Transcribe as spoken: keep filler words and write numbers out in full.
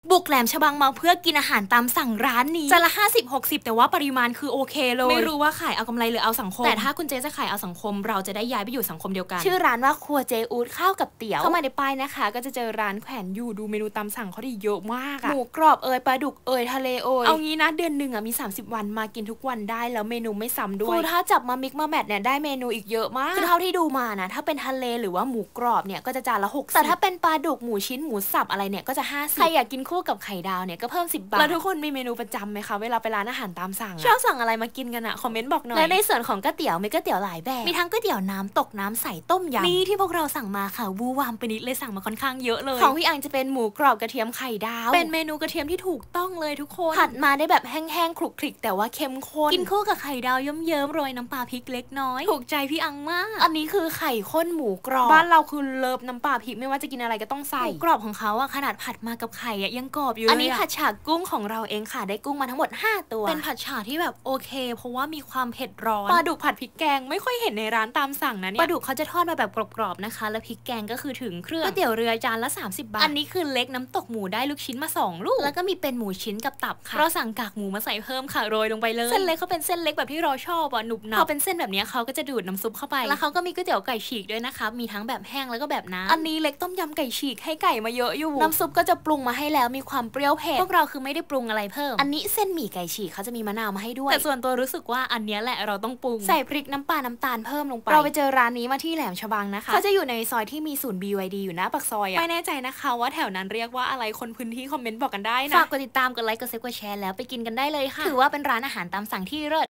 บุกแหลมฉบังมาเพื่อกินอาหารตามสั่งร้านนี้จานละห้าสิบหกสิบแต่ว่าปริมาณคือโอเคเลยไม่รู้ว่าขายเอากำไรหรือเอาสังคมแต่ถ้าคุณเจจะขายเอาสังคมเราจะได้ย้ายไปอยู่สังคมเดียวกันชื่อร้านว่าครัวเจอู๊ดข้าวกับเตี๋ยวเข้ามาในป้ายนะคะก็จะเจอร้านแขวนอยู่ดูเมนูตามสั่งเขาดีเยอะมากอะหมูกรอบเอยปลาดุกเอยทะเลเอยเอางี้นะเดือนหนึ่งอะมีสามสิบวันมากินทุกวันได้แล้วเมนูไม่ซ้ำด้วยคือถ้าจับมามิกมาแมทเนี่ยได้เมนูอีกเยอะมากคือเท่าที่ดูมานะถ้าเป็นทะเลหรือว่าหมูกรอบเนี่ยก็จะจานละหกสิบแต่ถ้าเป็นปลาดุกหมูชิ้นหมูสับอะไรเนี่ยก็จะห้าสิบใครอยากกินคู่กับไข่ดาวเนี่ยก็เพิ่มสิบบาททุกคนมีเมนูประจำไหมคะเวลาไปร้านอาหารตามสั่งชอบสั่งอะไรมากินกันอะคอมเมนต์บอกหน่อยและในส่วนของก๋วยเตี๋ยวมีก๋วยเตี๋ยวหลายแบบมีทั้งก๋วยเตี๋ยวน้ำตกน้ำใสต้มยำนี่ที่พวกเราสั่งมาค่ะวูวามไปนิดเลยสั่งมาค่อนข้างเยอะเลยของพี่อังจะเป็นหมูกรอบกระเทียมไข่ดาวเป็นเมนูกระเทียมที่ถูกต้องเลยทุกคนผัดมาได้แบบแห้งๆคลุกคลิกแต่ว่าเข้มข้นกินคู่กับไข่ดาวเยิ้มๆโรยน้ำปลาพริกเล็กน้อยถูกใจพี่อังมากอันนี้คือไข่ข้นหมูกรอบบ้านเราคือเลิฟน้ำปลาพริกไม่ว่าจะกินอะไรก็ต้องใส่หมูกรอบของเขาอะขนาดผัดมากับไข่อะยังกรอบอยู่เลยอันนี้ผัดฉ่ากุ้งของเราเองค่ะได้กุ้งมาทั้งหมดห้าตัวเป็นผัดฉ่าที่แบบโอเคเพราะว่ามีความเผ็ดร้อนปลาดุกผัดพริกแกงไม่ค่อยเห็นในร้านตามสั่งนะเนี่ยปลาดุกเขาจะทอดมาแบบกรอบๆนะคะแล้วพริกแกงก็คือถึงเครื่องก๋วยเตี๋ยวเรือจานละสามสิบบาทอันนี้คือเล็กน้ำตกหมูได้ลูกชิ้นมาสองลูกแล้วก็มีเป็นหมูชิ้นกับตับค่ะเราสั่งกากหมูมาใส่เพิ่มค่ะโรยลงไปเลยเส้นเล็กเขาเป็นเส้นเล็กแบบที่เราชอบอ่ะหนุบหนับพอเป็นเส้นแบบนี้เขาก็จะดูดน้ำซุปเข้าไปแล้วเขาก็มีก๋วยเตี๋ยวไก่ฉีกด้วยนะคะมีทั้งแบบแห้งแล้วก็แบบน้ำอันนี้เล็กต้มยำไก่ฉีกให้ไก่มาเยอะอยู่น้ำซุปก็จะปรุงมาให้แล้วมีความเปรี้ยวเผ็ดพวกเราคือไม่ได้ปรุงอะไรเพิ่มอันนี้เส้นหมี่ไก่ฉีกเขาจะมีมะนาวมาให้ด้วยแต่ส่วนตัวรู้สึกว่าอันนี้แหละเราต้องปรุงใส่พริกน้ำปลาน้ำตาลเพิ่มลงไปเราไปเจอร้านนี้มาที่แหลมฉบังนะคะเขาจะอยู่ในซอยที่มีศูนย์ บี วาย ดี อยู่หน้าปากซอยอะไม่แน่ใจนะคะว่าแถวนั้นเรียกว่าอะไรคนพื้นที่คอมเมนต์บอกกันได้นะฝากกดติดตามกดไลค์กดแชร์กดแชร์แล้วไปกินกันได้เลยค่ะถือว่าเป็นร้านอาหารตามสั่งที่เลิศ